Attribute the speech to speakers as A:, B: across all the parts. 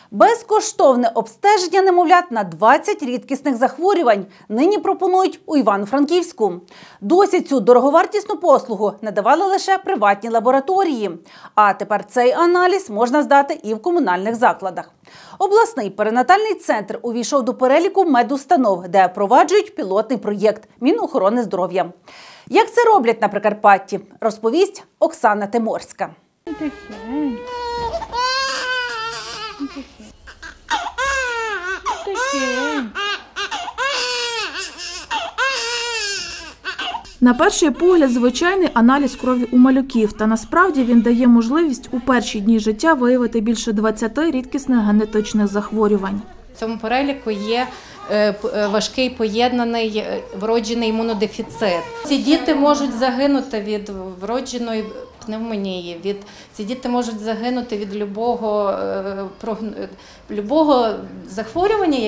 A: Безкоштовне обстеження немовлят на 20 рідкісних захворювань нині пропонують у Івано-Франківську. Досі цю дороговартісну послугу надавали лише приватні лабораторії. А тепер цей аналіз можна здати і в комунальних закладах. Обласний перинатальний центр увійшов до переліку медустанов, де впроваджують пілотний проєкт Мінохорони здоров'я. Як це роблять на Прикарпатті, розповість Оксана Тиморська.
B: На перший погляд, звичайний аналіз крові у малюків. Та насправді він дає можливість у перші дні життя виявити більше 20 рідкісних генетичних захворювань.
C: В цьому переліку є важкий поєднаний вроджений імунодефіцит. Ці діти можуть загинути від вродженої пневмонії, ці діти можуть загинути від любого захворювання,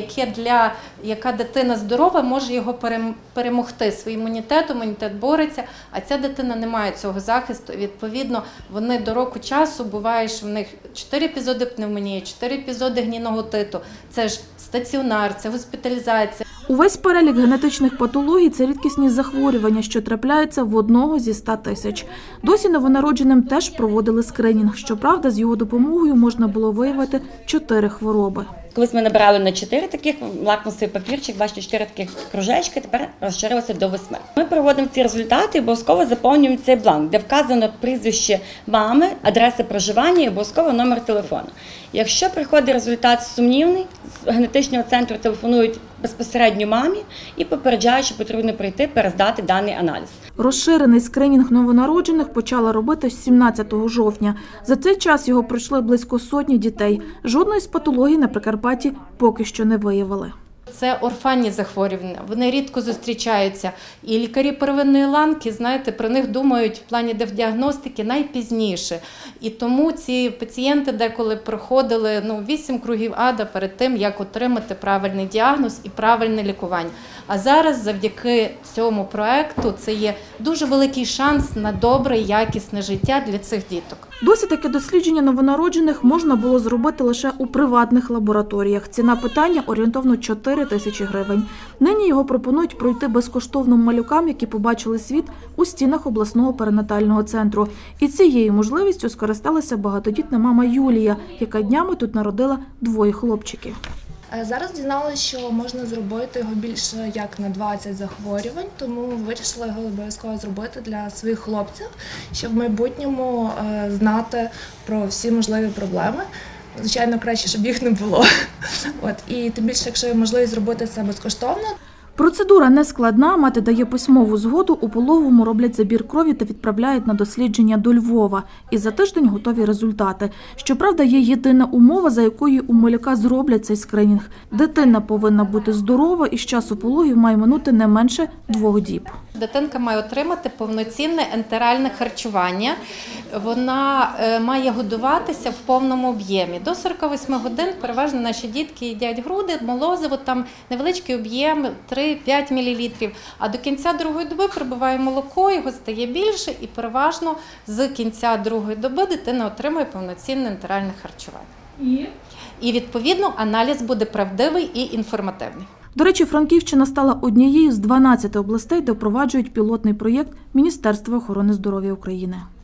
C: яка дитина здорова може його перемогти. Свій імунітет бореться, а ця дитина не має цього захисту. Відповідно, вони до року часу, буває, що в них 4 епізоди пневмонії, 4 епізоди гнійного титу. Це ж стаціонар, це госпіталізація.
B: Увесь перелік генетичних патологій – це рідкісні захворювання, що трапляються в 1 зі 100 тисяч. Досі новонародженим теж проводили скринінг. Щоправда, з його допомогою можна було виявити 4 хвороби.
D: Колись ми набирали на 4 таких лакмусовий папірчик, бачите, 4 таких кружечки, тепер розширилося до 8. Ми проводимо ці результати і обов'язково заповнюємо цей бланк, де вказано прізвище мами, адреса проживання і обов'язково номер телефону. Якщо приходить результат сумнівний, з генетичного центру телефонують безпосередньо мамі і попереджають, що потрібно прийти перездати даний аналіз.
B: Розширений скринінг новонароджених почала робити з 17 жовтня. За цей час його пройшли близько сотні дітей. Жодної з патологій на Прикарпатті поки що не виявили.
C: Це орфанні захворювання, вони рідко зустрічаються. І лікарі первинної ланки, знаєте, про них думають в плані діагностики найпізніше. І тому ці пацієнти деколи проходили 8 кругів ада перед тим, як отримати правильний діагноз і правильне лікування. А зараз завдяки цьому проєкту це є дуже великий шанс на добре, якісне життя для цих діток.
B: Досі таке дослідження новонароджених можна було зробити лише у приватних лабораторіях. Ціна питання – орієнтовно 4 тисячі гривень. Нині його пропонують пройти безкоштовно малюкам, які побачили світ у стінах обласного перинатального центру. І цією можливістю скористалася багатодітна мама Юлія, яка днями тут народила 2 хлопчиків.
E: Зараз дізналася, що можна зробити його більше як на 20 захворювань, тому вирішила його обов'язково зробити для своїх хлопців, щоб в майбутньому знати про всі можливі проблеми. Звичайно, краще, щоб їх не було. І тим більше, якщо є можливість зробити це безкоштовно.
B: Процедура не складна, мати дає письмову згоду, у пологовому роблять забір крові та відправляють на дослідження до Львова. І за тиждень готові результати. Щоправда, є єдина умова, за якою у малюка зроблять цей скринінг. Дитина повинна бути здорова і з часу пологів має минути не менше 2 діб.
C: Дитинка має отримати повноцінне ентеральне харчування. Вона має годуватися в повному об'ємі. До 48 годин переважно наші дітки їдять груди, молозиво, там невеличкий об'єм 3-5 мл. А до кінця 2-ї доби прибуває молоко, його стає більше і переважно з кінця 2-ї доби дитина отримує повноцінне ентеральне харчування. І відповідно аналіз буде правдивий і інформативний.
B: До речі, Франківщина стала однією з 12 областей, де впроваджують пілотний проєкт Міністерства охорони здоров'я України.